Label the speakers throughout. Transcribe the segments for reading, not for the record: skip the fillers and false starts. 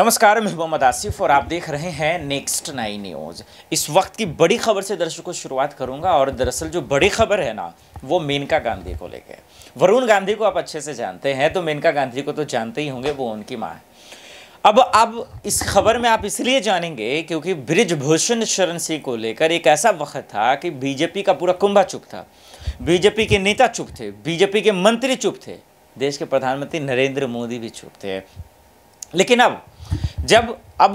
Speaker 1: नमस्कार, मैं मोहम्मद आसिफ और आप देख रहे हैं नेक्स्ट 9 न्यूज़। इस वक्त की बड़ी खबर से दर्शकों शुरुआत करूंगा और दरअसल जो बड़ी खबर है ना, वो मेनका गांधी को लेकर। वरुण गांधी को आप अच्छे से जानते हैं, तो मेनका गांधी को तो जानते ही होंगे, वो उनकी माँ है। अब इस खबर में आप इसलिए जानेंगे क्योंकि बृजभूषण शरण सिंह को लेकर एक ऐसा वक्त था कि बीजेपी का पूरा कुंभा चुप था, बीजेपी के नेता चुप थे, बीजेपी के मंत्री चुप थे, देश के प्रधानमंत्री नरेंद्र मोदी भी चुप थे। लेकिन अब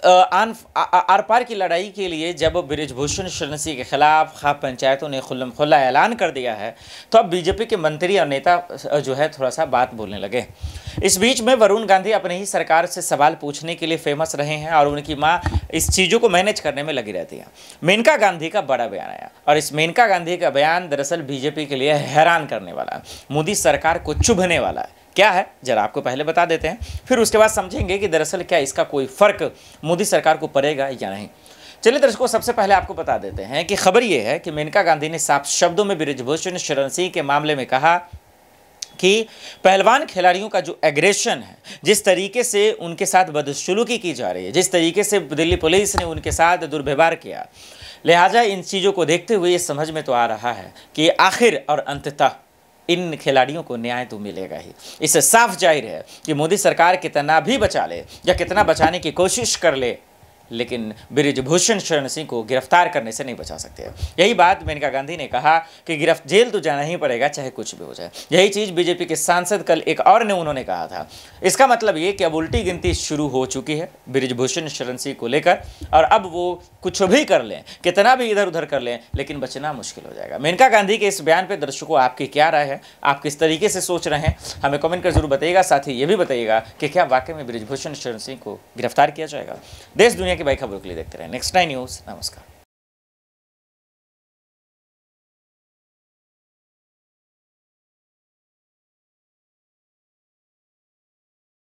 Speaker 1: आर पार की लड़ाई के लिए जब बृजभूषण शरण सिंह के खिलाफ खाप पंचायतों ने खुल्लम खुल्ला ऐलान कर दिया है, तो अब बीजेपी के मंत्री और नेता जो है थोड़ा सा बात बोलने लगे। इस बीच में वरुण गांधी अपनी ही सरकार से सवाल पूछने के लिए फेमस रहे हैं और उनकी मां इस चीज़ों को मैनेज करने में लगी रहती है। मेनका गांधी का बड़ा बयान आया और इस मेनका गांधी का बयान दरअसल बीजेपी के लिए हैरान करने वाला है, मोदी सरकार को चुभने वाला है। क्या है जरा आपको पहले बता देते हैं, फिर उसके बाद समझेंगे कि दरअसल क्या इसका कोई फर्क मोदी सरकार को पड़ेगा या नहीं। चलिए दर्शकों, सबसे पहले आपको बता देते हैं कि खबर यह है कि मेनका गांधी ने साफ शब्दों में बृजभूषण शरण सिंह के मामले में कहा कि पहलवान खिलाड़ियों का जो एग्रेशन है, जिस तरीके से उनके साथ बदसलूकी की जा रही है, जिस तरीके से दिल्ली पुलिस ने उनके साथ दुर्व्यवहार किया, लिहाजा इन चीज़ों को देखते हुए ये समझ में तो आ रहा है कि आखिर और अंततः इन खिलाड़ियों को न्याय तो मिलेगा ही। इससे साफ जाहिर है कि मोदी सरकार कितना भी बचा ले या कितना बचाने की कोशिश कर ले, लेकिन बृजभूषण शरण सिंह को गिरफ्तार करने से नहीं बचा सकते। यही बात मेनका गांधी ने कहा कि जेल तो जाना ही पड़ेगा, चाहे कुछ भी हो जाए। यही चीज़ बीजेपी के सांसद कल एक और ने उन्होंने कहा था। इसका मतलब ये कि अब उल्टी गिनती शुरू हो चुकी है बृजभूषण शरण सिंह को लेकर, और अब वो कुछ भी कर लें, कितना भी इधर उधर कर लें, लेकिन बचना मुश्किल हो जाएगा। मेनका गांधी के इस बयान पर दर्शकों आपकी क्या राय है, आप किस तरीके से सोच रहे हैं, हमें कमेंट कर जरूर बताइएगा। साथ ही ये भी बताइएगा कि क्या वाकई में बृजभूषण शरण सिंह को गिरफ्तार किया जाएगा। देश दुनिया की बड़ी खबरों के लिए देखते रहे नेक्स्ट 9 न्यूज़। नमस्कार।